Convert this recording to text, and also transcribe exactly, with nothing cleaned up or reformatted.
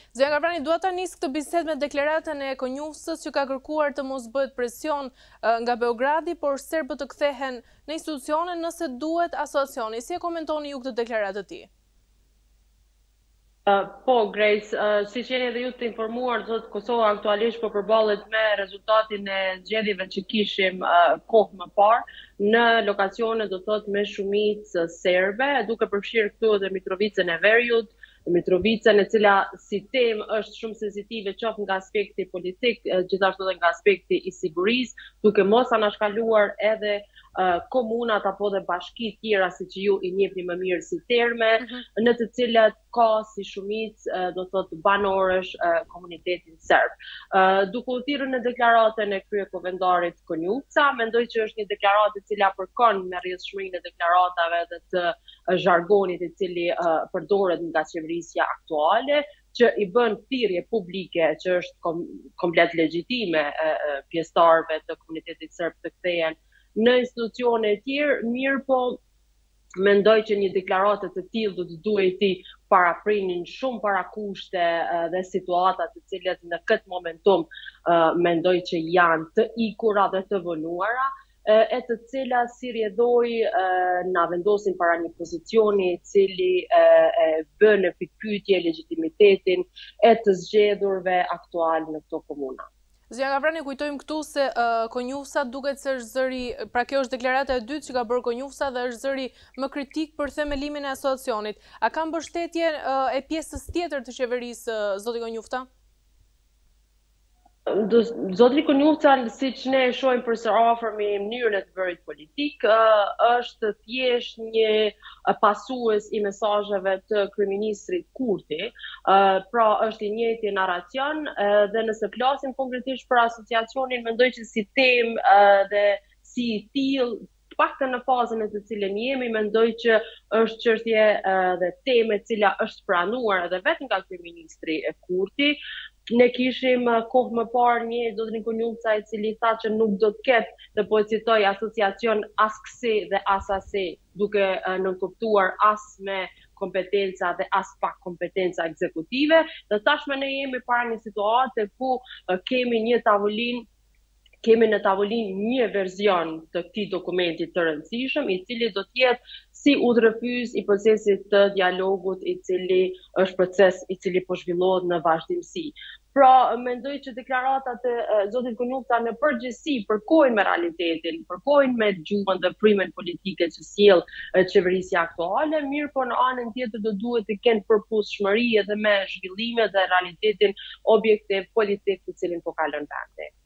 Zonja Gavrani, dua ta nis këtë bisedë me deklaratën e Konjufcës që ka kërkuar të mos bëhet presion nga Beogradi, por serbët të kthehen në institucione nëse duhet asociacioni. Si e komentoni ju këtë deklaratë të tij? Uh, po, Grace, uh, si që jeni edhe ju të informuar, thotë Kosova aktualisht po përballet me rezultatin e zgjedhjeve që kishim uh, kohë më parë në lokacione, do thotë, me shumicë serbe, duke përfshirë këtu edhe Mitrovicën e Veriut, Mitrovicën e cila si temë është shumë sensitive qoftë nga aspekti politik, gjithashtu edhe nga aspekti i sigurisë, duke mos anashkaluar edhe uh, komunat apo dhe bashki tjera si që ju i njihni më mirë si terme, mm-hmm. në të cilat ka si shumicë uh, do thotë banorësh uh, komunitetin serb. Uh, duke u thirrur në deklaratën e kryekovendarit Konjufca, mendoj që është një deklaratë e cila përkon me rrjedhshmërinë e deklaratave dhe të uh, zhargonit i cili uh, përdoret nga qeverisja aktuale, që i bën thirrje publike që është kom, komplet legjitime e, e, pjesëtarëve të komunitetit serb të kthehen në institucione e tjerë, mirë po mendoj që një deklaratë të tillë do të duhej paraprinin shumë parakushte e, dhe situata të cilat në këtë momentum e, mendoj që janë të ikura dhe të vonuara, e të cila si rjedhoj na vendosin para një pozicioni i cili e, e bën në pikpyetje legitimitetin e të zgjedhurve aktual në këto komuna. Zonja Gavrani, kujtojmë këtu se uh, Konjufca duket se është zëri, pra kjo është deklarata e dytë që ka bërë Konjufca dhe është zëri më kritik për themelimin e asociacionit. A ka mbështetje uh, e pjesës tjetër të qeverisë, uh, zoti Konjufca? Zotri Konjufca, si që ne e shohim përse afërmi mënyrën e të bërit politik, është thjesht një pasues i mesazheve të kryeministrit Kurti, pra është i njëjti narracion dhe nëse flasim konkretisht për asociacionin, mendoj që si temë dhe si tillë paktën në fazën e të cilën jemi, mendoj që është çështje dhe temë e cila është pranuar edhe vetëm nga kryeministri e Kurti. Ne kishim kohë më parë një zotrin Konjufca i cili tha që nuk do të ketë, dhe po e citoj, asociacion as kësi dhe as asi, duke nënkuptuar as me kompetenca dhe as pak kompetenca ekzekutive, dhe tashmë ne jemi para një situate ku kemi një tavolinë Kemi në tavolinë një verzion të këtij dokumenti të rëndësishëm, i cili do të jetë si udhërrëfyes i procesit të dialogut, i cili është proces i cili po zhvillohet në vazhdimsi. Pra, mendoj që deklaratat e zotit Konjufca në përgjithësi përkojnë me realitetin, përkojnë me gjuhën dhe frymën politike që sjell qeverisja aktuale, mirë po në anën tjetër do duhet të kenë përputhshmëri edhe me zhvillime dhe realitetin objektiv politik të cilin po kalon vendi.